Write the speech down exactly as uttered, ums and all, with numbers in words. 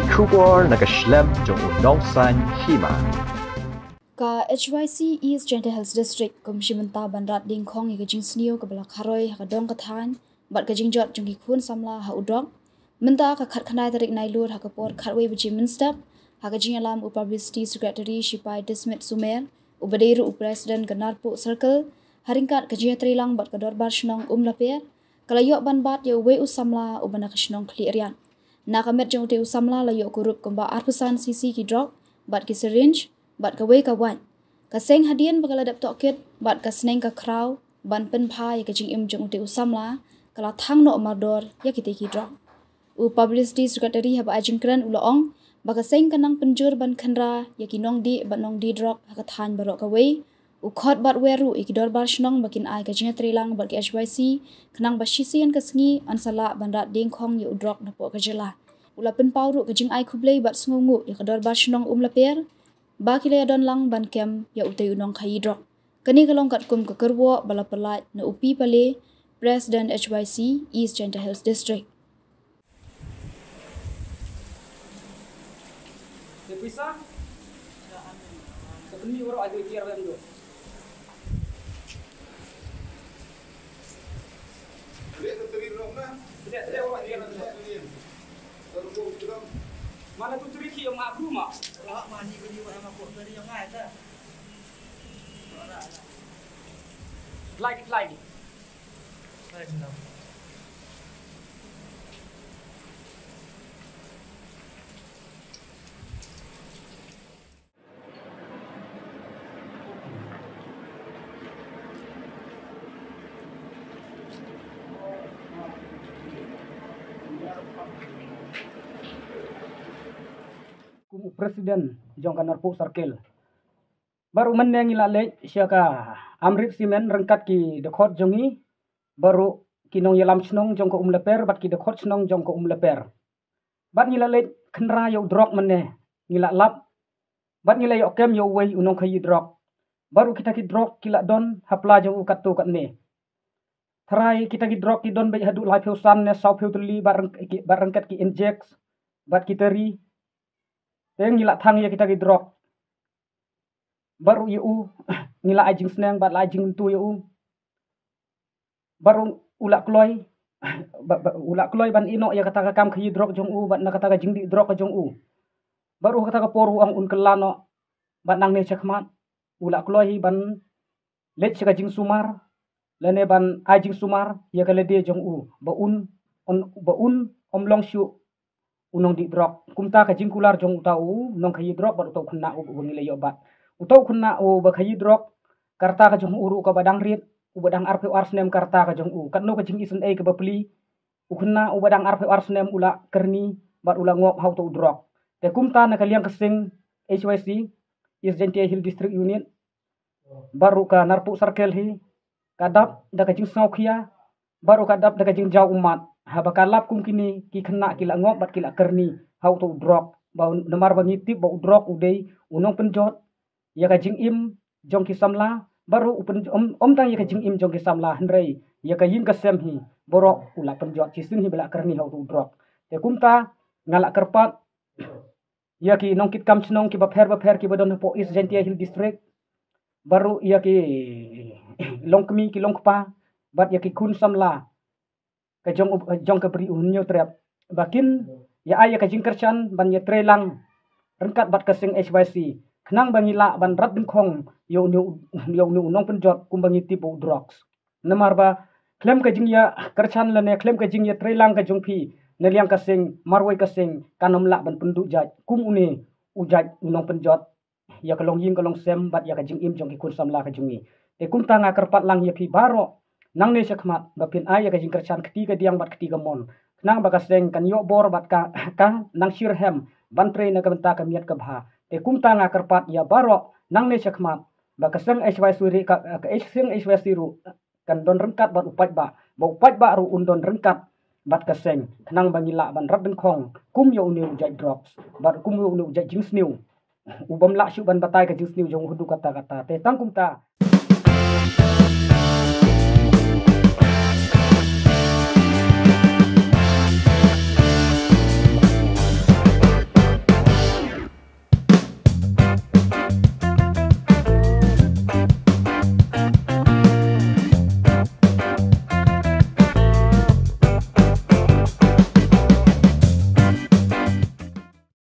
Kubor nakaslem jong Nongkhaïi Hima. Ka H Y C East Gentle Health District kumshimenta banrat ding Khung i kajing sniu ka balak haroi ha dong kathan bat kajing jot jong ki khun samla ha udrok menta ka khat khanai tarik nai lur ha kapor khatwei biji minstep ha kajing alam u publicity secretary Shipai Dismit Sumer u badeiru u president Ganarpu Circle Ryngkat kajing trilang bat kador bar shnong um laper kalayok ban bat yo wei u samla u bana kashnong kliarian na kamet jong te u samla layok kurup kumba arpusan cc ki drok bat ki syringe bat ka wei ka wan ka seng hadian bagala dap toket bat ka sneng ka kraw ban pen phai ka jing im jong te usamla kala thang no mardor ya kite ki drok u publicity secretary hab ajing kran ulong ba ka seng kanang penjur ban Khynra ya ki nong di ban nong di drok ha ka than barok ka wei u khot bat weru ikidor bar shnong bakin ai ka jing trilang bat ki H Y C kanang ba shisian ka sngi ansala banrat ding Khong yu drok na po ka jela ula pen pawru ka jing ai khublei bat sngungu ya kador bar shnong um laper Baki le don lang ban kem ya utay Nongkhaïi Drok. Kani kalong kat kum ka kerwo bala pelat na upi pale President H Y C East Gentle Health District. Bisa? Sebelum orang ada kira dan dulu. Lihat teri dong na. Lihat lihat orang kira dan dulu. Terus mana tu teri yang mak rumah? Mak mani beli orang mak teri yang ngai dah. Like like. Like now. Presiden jong Ganarpu Circle baru meneng ilale siaka amrit simen Ryngkat ki dekhot jongi baru kinong yalam snong jong ko umleper bat ki dekhot snong jong ko umleper bat ngilale Khynra yo Drok menne ngila lap bat ngila Ïohkem yo wei Nongkhaïi Drok baru kita ki Drok kila don hapla jong ukat tu kat ne trai kita ki Drok ki don be hadu lai pheusan ne sau pheutrli bar bar Ryngkat ki Injek bat ki teri Teng ngila thang ya kita ki Drok. Baru yu ngila ajing sneng bat ajing tu yu. Baru ulak kloy ulak kloy ban ino ya kata ka kam khi Drok jong u bat na kata ka jing di Drok ka jong u. Baru kata ka poru ang un kelano bat nang ne chakmat ulak kloy ban let ka jing sumar lene ban ajing sumar ya kale de jong u. Ba un on ba un omlong shu unong di Drok kumta ka jingkular jong utau Nongkhaïi Drok bat utau khna u ngile yo bat utau khna u ba Khaïi Drok karta ka jong uru ka badang rit u badang arpe arsnem karta ka jong u katno ka jing isen e ka bapli u khna u badang arpe arsnem ula kerni bat ula ngop hau tu Drok te kumta na kaliang kesing H Y C East Gentle Health District Unit baru ka Narpu Circle hi kadap da ka jing saukhia baru kadap da ka jing jau umat haba kalap kum kini ki khna kila ngop bat kila kerni hau tu Drok bau nemar bangitip bau Drok udei unong penjot ya ka jing im jong ki samla baru upen om, om tang ya ka jing im jong ki samla hendrei ya ka yin ka sem hi borok ula penjot kisin hi bela kerni hau tu Drok te kumta ngalak kerpat ya ki nongkit kam chnong ki bapher bapher ki badon po East Gentle Health District baru ya ki longkmi ki longkpa bat ya ki kun samla ka jong jong ka pri unyo trap bakin ya aya ka jingkerchan ban ya trelang Ryngkat bat kasing H Y C khnang bangila ban rat bin Khong yo nu yo nu nong penjot kum bangi tipu Droks namar ba klem ka jing ya kerchan lane klem ka jing ya trelang ka jong phi neliang kasing marwai kasing kanom la ban pendu jaj kum une ujaj nong penjot ya kalong ying kalong sem bat ya ka jing im jong ki kun samla ka jungi te kum tanga kerpat lang ya phi baro nang ne sakmat bapin ay ka jing kerchan ketiga diang bat ketiga mon nang bakaseng kan yo bor bat ka ka nang shirhem bantre na kabenta ka miat ka bha te kumta nga kerpat ya baro nang ne sakmat bakaseng H Y suri ka H sing H Y siru kan don Ryngkat bat upat ba ba upat ba ru undon Ryngkat bat kaseng nang bangila ban rat den Khong kum yo unu jai Droks bat kum yo unu jai jing sniu ubam la shu ban batai ka jing sniu jong hudu kata kata te tang kumta